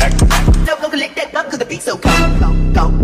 Don't go collect that bump 'cause the beat so cold.